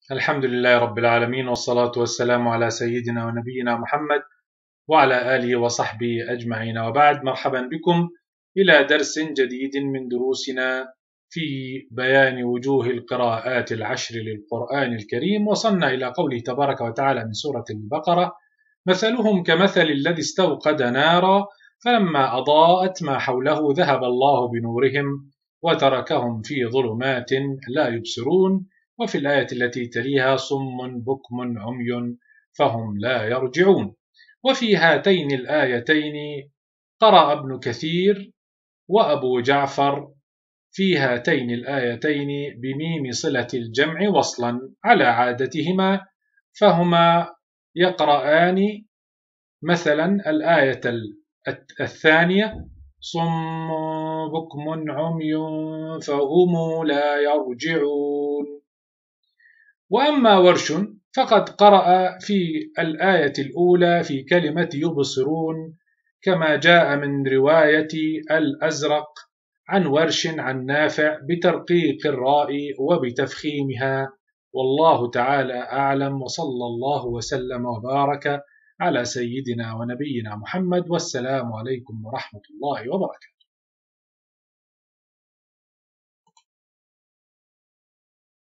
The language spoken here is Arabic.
الحمد لله رب العالمين، والصلاة والسلام على سيدنا ونبينا محمد وعلى آله وصحبه أجمعين، وبعد. مرحبا بكم إلى درس جديد من دروسنا في بيان وجوه القراءات العشر للقرآن الكريم. وصلنا إلى قوله تبارك وتعالى من سورة البقرة: مثلهم كمثل الذي استوقد نارا فلما أضاءت ما حوله ذهب الله بنورهم وتركهم في ظلمات لا يبصرون. وفي الآية التي تليها: صم بكم عمي فهم لا يرجعون. وفي هاتين الآيتين قرأ ابن كثير وأبو جعفر في هاتين الآيتين بميم صلة الجمع وصلا على عادتهما، فهما يقرآن مثلا الآية الثانية: صم بكم عمي فهم لا يرجعون. وأما ورش فقد قرأ في الآية الأولى في كلمة يبصرون، كما جاء من رواية الأزرق عن ورش عن نافع بترقيق الراء وبتفخيمها، والله تعالى أعلم. وصلى الله وسلم وبارك على سيدنا ونبينا محمد، والسلام عليكم ورحمة الله وبركاته.